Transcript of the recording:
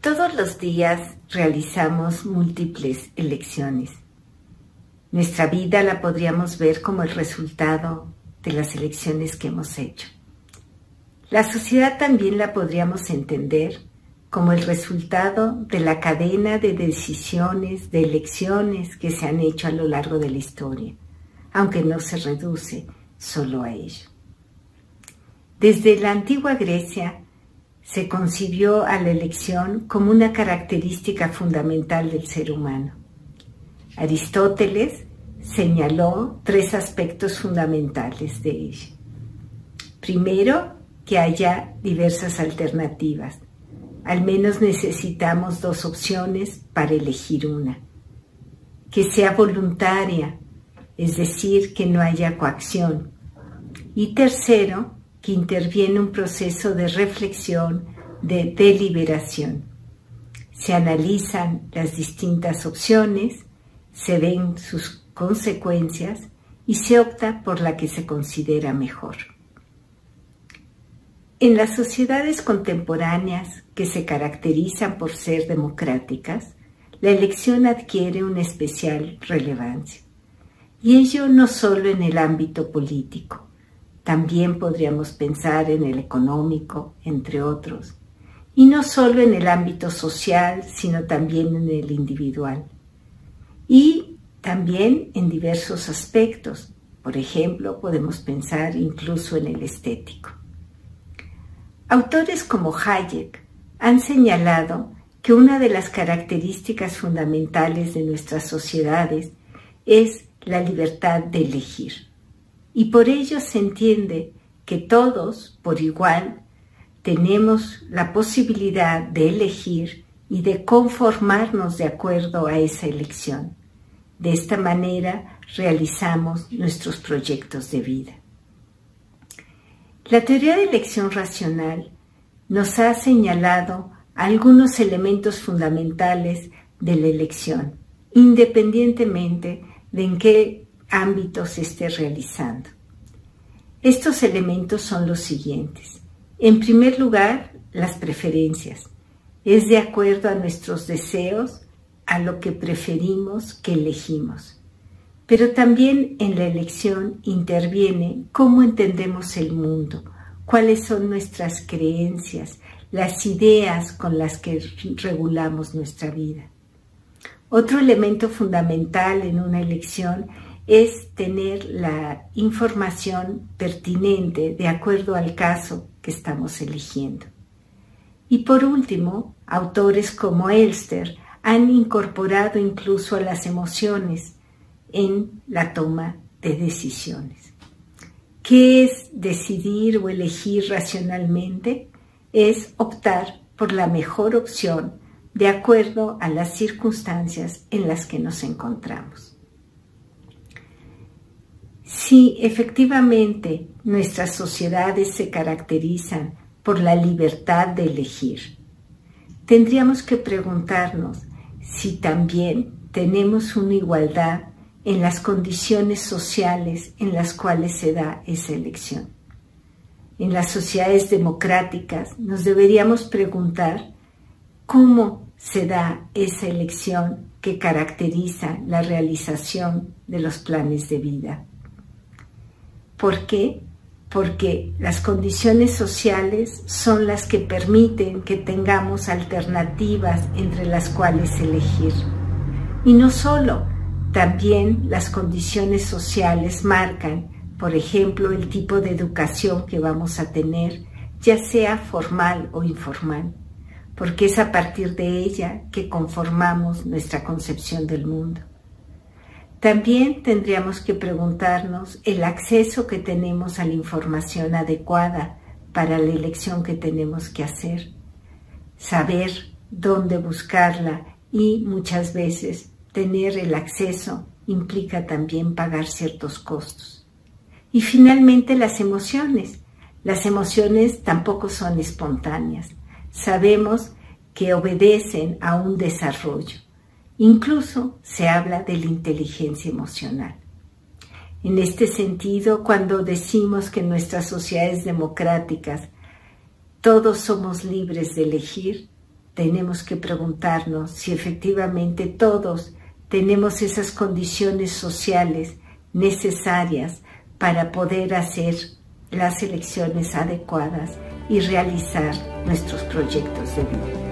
Todos los días realizamos múltiples elecciones. Nuestra vida la podríamos ver como el resultado de las elecciones que hemos hecho. La sociedad también la podríamos entender como el resultado de la cadena de decisiones, de elecciones que se han hecho a lo largo de la historia, aunque no se reduce solo a ello. Desde la antigua Grecia se concibió a la elección como una característica fundamental del ser humano. Aristóteles señaló 3 aspectos fundamentales de ella. Primero, que haya diversas alternativas. Al menos necesitamos 2 opciones para elegir una. Que sea voluntaria, es decir, que no haya coacción. Y tercero, que interviene un proceso de reflexión, de deliberación. Se analizan las distintas opciones, se ven sus consecuencias y se opta por la que se considera mejor. En las sociedades contemporáneas que se caracterizan por ser democráticas, la elección adquiere una especial relevancia. Y ello no solo en el ámbito político, también podríamos pensar en el económico, entre otros, y no solo en el ámbito social, sino también en el individual. Y también en diversos aspectos, por ejemplo, podemos pensar incluso en el estético. Autores como Hayek han señalado que una de las características fundamentales de nuestras sociedades es la libertad de elegir. Y por ello se entiende que todos, por igual, tenemos la posibilidad de elegir y de conformarnos de acuerdo a esa elección. De esta manera realizamos nuestros proyectos de vida. La teoría de elección racional nos ha señalado algunos elementos fundamentales de la elección, independientemente de en qué ámbito se esté realizando. Estos elementos son los siguientes. En primer lugar, las preferencias. Es de acuerdo a nuestros deseos, a lo que preferimos, que elegimos. Pero también en la elección interviene cómo entendemos el mundo, cuáles son nuestras creencias, las ideas con las que regulamos nuestra vida. Otro elemento fundamental en una elección es tener la información pertinente de acuerdo al caso que estamos eligiendo. Y por último, autores como Elster han incorporado incluso a las emociones en la toma de decisiones. ¿Qué es decidir o elegir racionalmente? Es optar por la mejor opción de acuerdo a las circunstancias en las que nos encontramos. Si efectivamente nuestras sociedades se caracterizan por la libertad de elegir, tendríamos que preguntarnos si también tenemos una igualdad en las condiciones sociales en las cuales se da esa elección. En las sociedades democráticas nos deberíamos preguntar cómo se da esa elección que caracteriza la realización de los planes de vida. ¿Por qué? Porque las condiciones sociales son las que permiten que tengamos alternativas entre las cuales elegir. Y no solo, también las condiciones sociales marcan, por ejemplo, el tipo de educación que vamos a tener, ya sea formal o informal, porque es a partir de ella que conformamos nuestra concepción del mundo. También tendríamos que preguntarnos el acceso que tenemos a la información adecuada para la elección que tenemos que hacer, saber dónde buscarla y muchas veces tener el acceso implica también pagar ciertos costos. Y finalmente las emociones. Las emociones tampoco son espontáneas. Sabemos que obedecen a un desarrollo. Incluso se habla de la inteligencia emocional. En este sentido, cuando decimos que en nuestras sociedades democráticas todos somos libres de elegir, tenemos que preguntarnos si efectivamente todos tenemos esas condiciones sociales necesarias para poder hacer las elecciones adecuadas y realizar nuestros proyectos de vida.